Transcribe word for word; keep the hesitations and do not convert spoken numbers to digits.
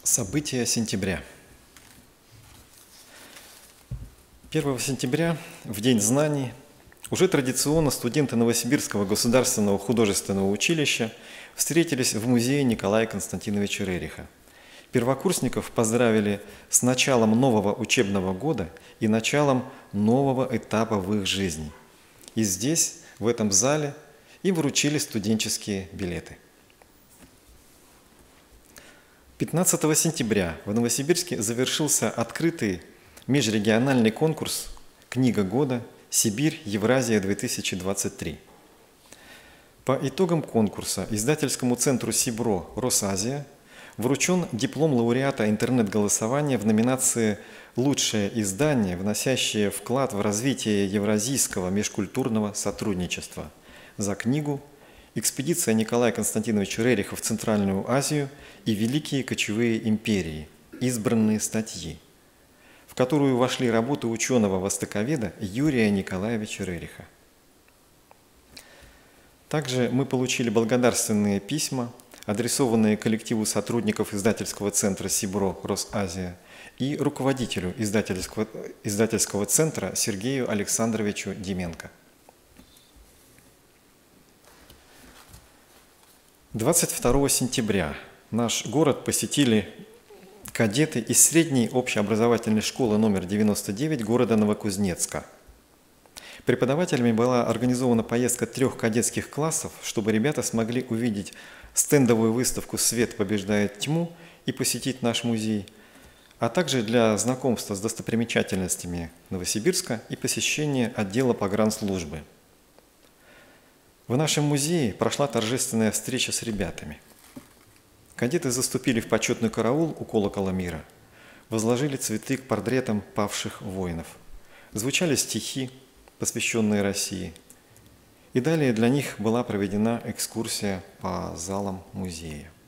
События сентября. первого сентября, в День знаний, уже традиционно студенты Новосибирского государственного художественного училища встретились в музее Николая Константиновича Рериха. Первокурсников поздравили с началом нового учебного года и началом нового этапа в их жизни. И здесь, в этом зале, им вручили студенческие билеты. пятнадцатого сентября в Новосибирске завершился открытый межрегиональный конкурс «Книга года. Сибирь. Евразия-две тысячи двадцать три». По итогам конкурса издательскому центру «Сибро. Росазия» вручен диплом лауреата интернет-голосования в номинации «Лучшее издание, вносящее вклад в развитие евразийского межкультурного сотрудничества» за книгу «Экспедиция Николая Константиновича Рериха в Центральную Азию и Великие кочевые империи. Избранные статьи», в которую вошли работы ученого-востоковеда Юрия Николаевича Рериха. Также мы получили благодарственные письма, адресованные коллективу сотрудников издательского центра «Сибро. Росазия» и руководителю издательского, издательского центра Сергею Александровичу Деменко. двадцать второго сентября наш город посетили кадеты из средней общеобразовательной школы номер девяносто девять города Новокузнецка. Преподавателями была организована поездка трех кадетских классов, чтобы ребята смогли увидеть стендовую выставку «Свет побеждает тьму» и посетить наш музей, а также для знакомства с достопримечательностями Новосибирска и посещения отдела погранслужбы. В нашем музее прошла торжественная встреча с ребятами. Кадеты заступили в почетный караул у колокола мира, возложили цветы к портретам павших воинов, звучали стихи, посвященные России, и далее для них была проведена экскурсия по залам музея.